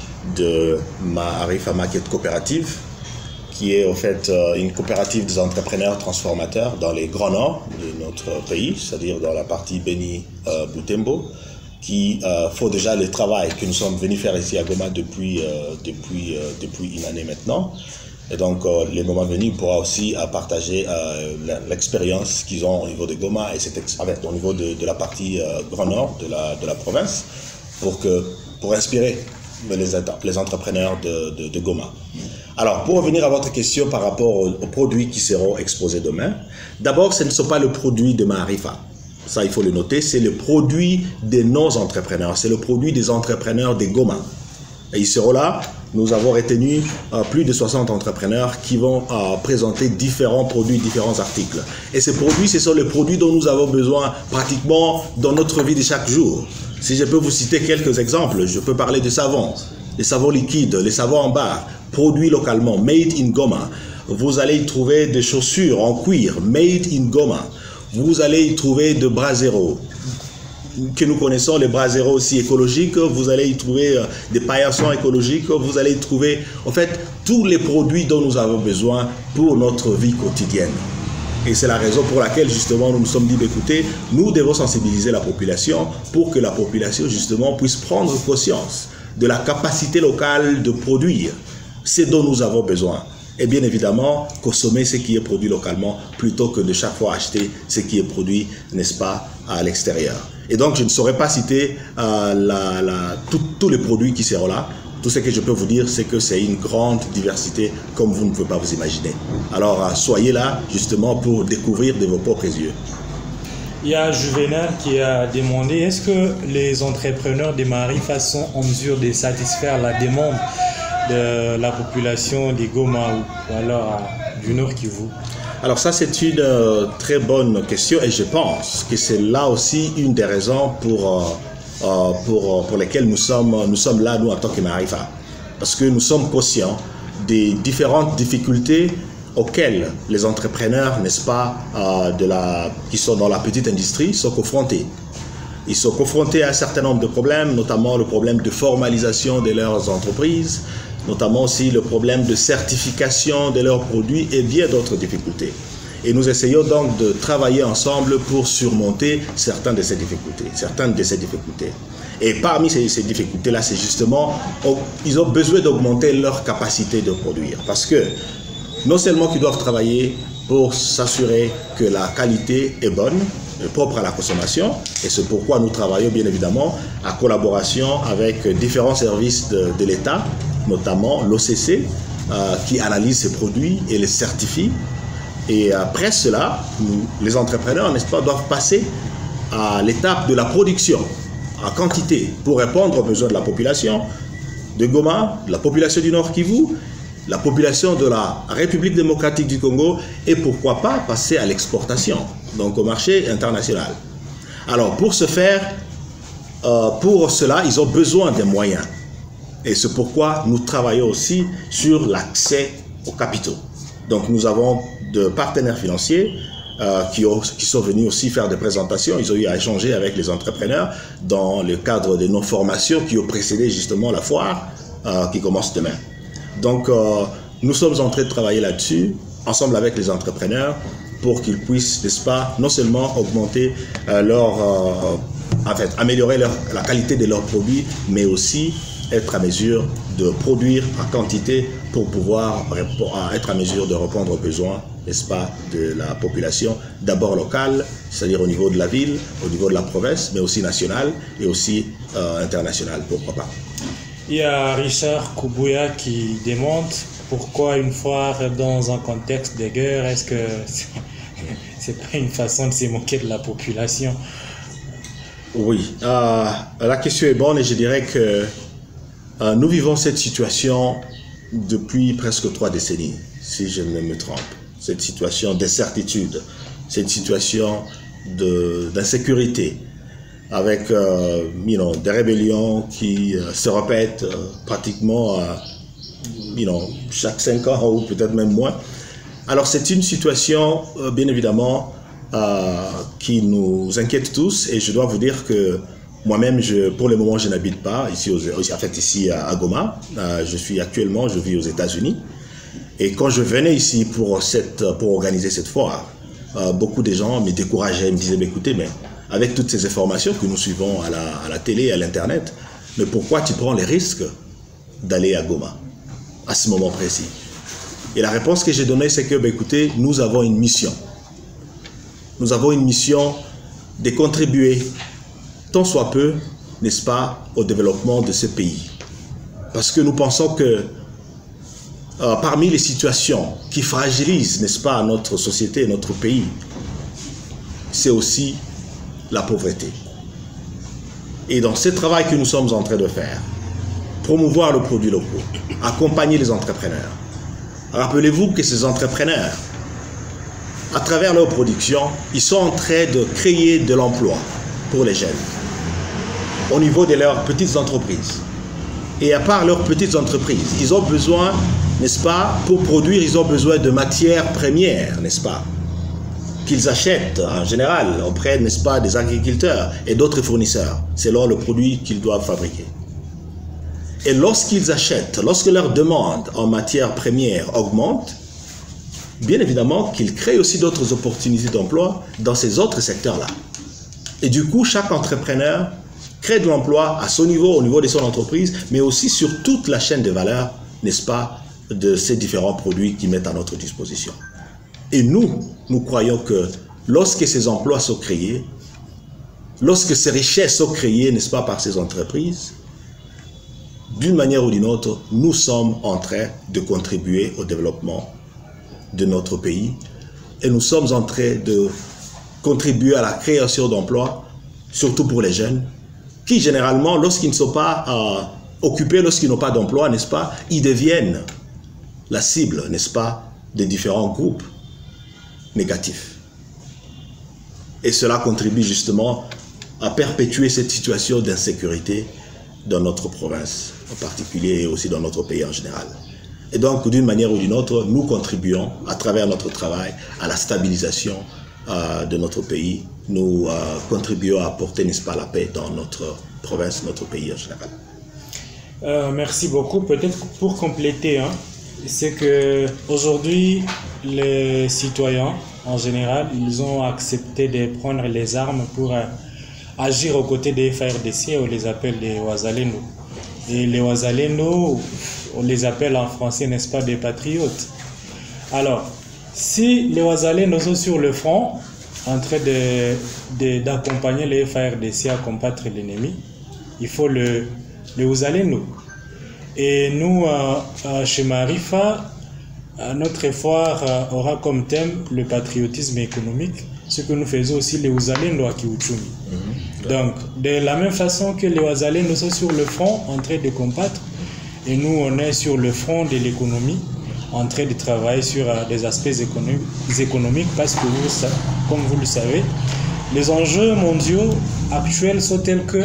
de Marifa Market Coopérative, qui est en fait euh, une coopérative des entrepreneurs transformateurs dans les grands nord de notre pays, c'est-à-dire dans la partie Beni euh, Butembo, qui euh, faut déjà le travail que nous sommes venus faire ici à Goma depuis, euh, depuis, euh, depuis une année maintenant. Et donc, euh, le moment venu, il pourra aussi euh, partager euh, l'expérience qu'ils ont au niveau de Goma et avec, au niveau de, de la partie euh, Grand Nord de la, de la province pour, que, pour inspirer les, les entrepreneurs de, de, de Goma. Alors, pour revenir à votre question par rapport aux, aux produits qui seront exposés demain, d'abord, ce ne sont pas le produit de Marifa. Ça, il faut le noter, c'est le produit de nos entrepreneurs, c'est le produit des entrepreneurs de Goma. Et ils seront là, nous avons retenu euh, plus de soixante entrepreneurs qui vont euh, présenter différents produits, différents articles. Et ces produits, ce sont les produits dont nous avons besoin pratiquement dans notre vie de chaque jour. Si je peux vous citer quelques exemples, je peux parler de savons, les savons liquides, les savons en barre, produits localement, made in Goma. Vous allez y trouver des chaussures en cuir, made in Goma. Vous allez y trouver de braseros que nous connaissons, les braseros aussi écologiques. Vous allez y trouver des paillassons écologiques. Vous allez y trouver, en fait, tous les produits dont nous avons besoin pour notre vie quotidienne. Et c'est la raison pour laquelle, justement, nous nous sommes dit, écoutez, nous devons sensibiliser la population pour que la population, justement, puisse prendre conscience de la capacité locale de produire ce dont nous avons besoin. Et bien évidemment, consommer ce qui est produit localement plutôt que de chaque fois acheter ce qui est produit, n'est-ce pas, à l'extérieur. Et donc, je ne saurais pas citer euh, la, la, tous les produits qui seront là. Tout ce que je peux vous dire, c'est que c'est une grande diversité comme vous ne pouvez pas vous imaginer. Alors, euh, soyez là justement pour découvrir de vos propres yeux. Il y a Juvenal qui a demandé, est-ce que les entrepreneurs de Marifa sont en mesure de satisfaire la demande de la population des Goma ou alors du Nord Kivu? Alors ça, c'est une euh, très bonne question et je pense que c'est là aussi une des raisons pour, euh, euh, pour, pour lesquelles nous sommes, nous sommes là, nous, en tant que Marifa. Parce que nous sommes conscients des différentes difficultés auxquelles les entrepreneurs, n'est-ce pas, euh, de la, qui sont dans la petite industrie, sont confrontés. Ils sont confrontés à un certain nombre de problèmes, notamment le problème de formalisation de leurs entreprises, notamment aussi le problème de certification de leurs produits et bien d'autres difficultés. Et nous essayons donc de travailler ensemble pour surmonter certaines de ces difficultés, certaines de ces difficultés. Et parmi ces, ces difficultés-là, c'est justement, oh, ils ont besoin d'augmenter leur capacité de produire. Parce que non seulement qu'ils doivent travailler pour s'assurer que la qualité est bonne, propre à la consommation, et c'est pourquoi nous travaillons bien évidemment en collaboration avec différents services de, de l'État, notamment l'O C C, euh, qui analyse ces produits et les certifie. Et après cela, nous, les entrepreneurs, n'est-ce pas, doivent passer à l'étape de la production en quantité pour répondre aux besoins de la population de Goma, de la population du Nord Kivu, la population de la République démocratique du Congo et pourquoi pas passer à l'exportation, donc au marché international. Alors pour ce faire, euh, pour cela, ils ont besoin des moyens. Et c'est pourquoi nous travaillons aussi sur l'accès aux capitaux. Donc nous avons de partenaires financiers euh, qui, ont, qui sont venus aussi faire des présentations. Ils ont eu à échanger avec les entrepreneurs dans le cadre de nos formations qui ont précédé justement la foire euh, qui commence demain. Donc, euh, nous sommes en train de travailler là-dessus, ensemble avec les entrepreneurs, pour qu'ils puissent, n'est-ce pas, non seulement augmenter euh, leur, euh, en fait, améliorer leur, la qualité de leurs produits, mais aussi être à mesure de produire en quantité pour pouvoir être à mesure de répondre aux besoins, n'est-ce pas, de la population, d'abord locale, c'est-à-dire au niveau de la ville, au niveau de la province, mais aussi nationale et aussi euh, internationale, pourquoi pas. Il y a Richard Kubuya qui demande pourquoi une foire dans un contexte de guerre, est-ce que c'est pas une façon de se moquer de la population? Oui, euh, la question est bonne et je dirais que euh, nous vivons cette situation depuis presque trois décennies, si je ne me trompe. Cette situation d'incertitude, cette situation d'insécurité, avec euh, you know, des rébellions qui euh, se répètent euh, pratiquement euh, you know, chaque cinq ans ou peut-être même moins. Alors c'est une situation euh, bien évidemment euh, qui nous inquiète tous et je dois vous dire que moi-même, je, pour le moment, je n'habite pas ici, aux, en fait, ici à Goma. Euh, je suis actuellement, je vis aux États-Unis. Et quand je venais ici pour, cette, pour organiser cette foire, euh, beaucoup de gens me décourageaient, me disaient, écoutez, mais avec toutes ces informations que nous suivons à la, à la télé, à l'Internet, mais pourquoi tu prends les risques d'aller à Goma à ce moment précis? Et la réponse que j'ai donnée, c'est que, ben, écoutez, nous avons une mission. Nous avons une mission de contribuer, tant soit peu, n'est-ce pas, au développement de ce pays. Parce que nous pensons que euh, parmi les situations qui fragilisent, n'est-ce pas, notre société, notre pays, c'est aussi la pauvreté. Et dans ce travail que nous sommes en train de faire, promouvoir le produit local, accompagner les entrepreneurs. Rappelez-vous que ces entrepreneurs, à travers leur production, ils sont en train de créer de l'emploi pour les jeunes au niveau de leurs petites entreprises. Et à part leurs petites entreprises, ils ont besoin, n'est-ce pas, pour produire, ils ont besoin de matières premières, n'est-ce pas, qu'ils achètent en général auprès, n'est-ce pas, des agriculteurs et d'autres fournisseurs, selon le produit qu'ils doivent fabriquer. Et lorsqu'ils achètent, lorsque leur demande en matières premières augmente, bien évidemment qu'ils créent aussi d'autres opportunités d'emploi dans ces autres secteurs-là. Et du coup, chaque entrepreneur crée de l'emploi à son niveau, au niveau de son entreprise, mais aussi sur toute la chaîne de valeur, n'est-ce pas, de ces différents produits qu'ils mettent à notre disposition. Et nous, nous croyons que lorsque ces emplois sont créés, lorsque ces richesses sont créées, n'est-ce pas, par ces entreprises, d'une manière ou d'une autre, nous sommes en train de contribuer au développement de notre pays et nous sommes en train de contribuer à la création d'emplois, surtout pour les jeunes, qui généralement, lorsqu'ils ne sont pas euh, occupés, lorsqu'ils n'ont pas d'emploi, n'est-ce pas, ils deviennent la cible, n'est-ce pas, des différents groupes négatifs. Et cela contribue justement à perpétuer cette situation d'insécurité dans notre province en particulier et aussi dans notre pays en général. Et donc, d'une manière ou d'une autre, nous contribuons à travers notre travail à la stabilisation euh, de notre pays. Nous euh, contribuons à apporter, n'est-ce pas, la paix dans notre province, notre pays en général. Euh, merci beaucoup. Peut-être pour compléter, hein, c'est que aujourd'hui, les citoyens en général, ils ont accepté de prendre les armes pour euh, agir aux côtés des F A R D C, on les appelle les Wazalendo. Et les Wazalendo, on les appelle en français, n'est-ce pas, des patriotes. Alors, si les Wazalendo sont sur le front, en train d'accompagner de, de, les F A R D C à combattre l'ennemi, il faut le, le Wazalendo. Et nous, euh, chez Marifa, notre foire aura comme thème le patriotisme économique, ce que nous faisons aussi les Wazalendo à Kiuchumi. Mmh. Donc, de la même façon que les Wazalendo sont sur le front en train de combattre, et nous on est sur le front de l'économie en train de travailler sur uh, des aspects économiques, économiques parce que vous, comme vous le savez, les enjeux mondiaux actuels sont tels que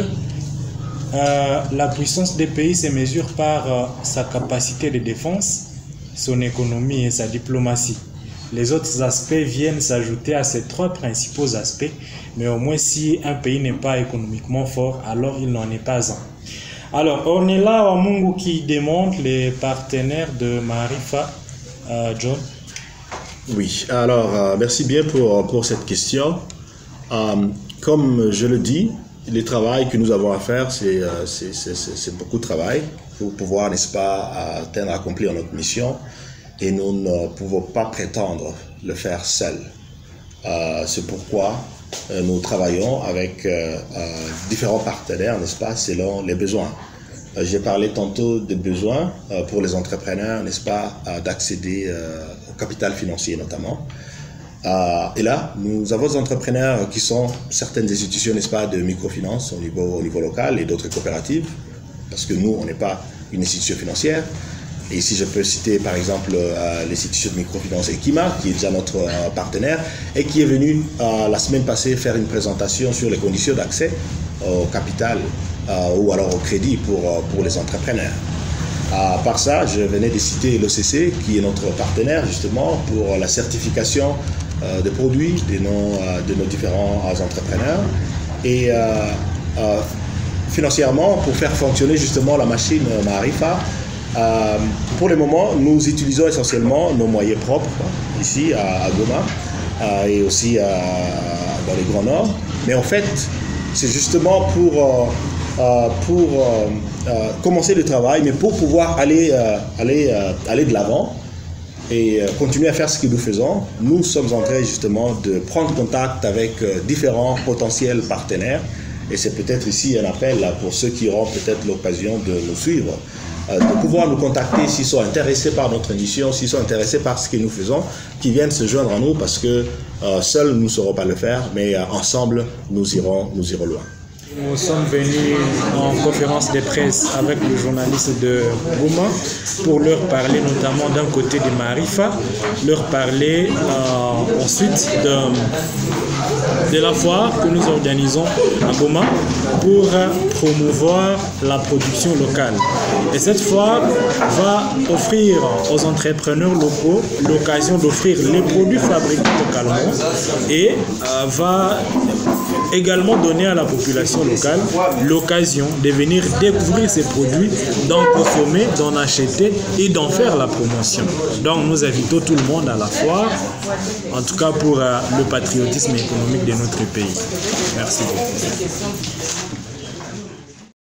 euh, la puissance des pays se mesure par euh, sa capacité de défense, son économie et sa diplomatie. Les autres aspects viennent s'ajouter à ces trois principaux aspects, mais au moins si un pays n'est pas économiquement fort, alors il n'en est pas un. Alors, on est là à Mungu qui démontre les partenaires de Marifa, euh, John. Oui, alors euh, merci bien pour, pour cette question. Euh, comme je le dis, le travail que nous avons à faire, c'est euh, beaucoup de travail pour pouvoir, n'est-ce pas, atteindre, accomplir notre mission. Et nous ne pouvons pas prétendre le faire seuls. Euh, c'est pourquoi euh, nous travaillons avec euh, euh, différents partenaires, n'est-ce pas, selon les besoins. Euh, J'ai parlé tantôt des besoins euh, pour les entrepreneurs, n'est-ce pas, euh, d'accéder euh, au capital financier notamment. Euh, et là, nous avons des entrepreneurs qui sont certaines institutions, n'est-ce pas, de microfinance au niveau, au niveau local et d'autres coopératives, parce que nous, on n'est pas une institution financière. Et ici, je peux citer par exemple euh, l'institution de microfinance Ekima, qui est déjà notre euh, partenaire, et qui est venu euh, la semaine passée faire une présentation sur les conditions d'accès au capital euh, ou alors au crédit pour, euh, pour les entrepreneurs. À part ça, je venais de citer l'O C C, qui est notre partenaire justement pour la certification euh, des produits de nos, euh, de nos différents euh, entrepreneurs. Et euh, euh, financièrement, pour faire fonctionner justement la machine Marifa, Euh, pour le moment, nous utilisons essentiellement nos moyens propres, ici à, à Goma euh, et aussi à, dans les Grands Nord. Mais en fait, c'est justement pour, euh, euh, pour euh, euh, commencer le travail, mais pour pouvoir aller, euh, aller, euh, aller de l'avant et euh, continuer à faire ce que nous faisons, nous sommes en train justement de prendre contact avec euh, différents potentiels partenaires. Et c'est peut-être ici un appel là, pour ceux qui auront peut-être l'occasion de nous suivre, de pouvoir nous contacter s'ils sont intéressés par notre mission, s'ils sont intéressés par ce que nous faisons, qui viennent se joindre à nous parce que euh, seuls nous ne saurons pas le faire, mais euh, ensemble nous irons, nous irons loin. Nous sommes venus en conférence de presse avec le journaliste de Goma pour leur parler notamment d'un côté de Marifa, leur parler euh, ensuite de, de la foire que nous organisons à Goma pour promouvoir la production locale. Et cette foire va offrir aux entrepreneurs locaux l'occasion d'offrir les produits fabriqués localement et euh, va également donner à la population locale l'occasion de venir découvrir ces produits, d'en consommer, d'en acheter et d'en faire la promotion. Donc nous invitons tout le monde à la foire, en tout cas pour euh, le patriotisme économique de notre pays. Merci beaucoup.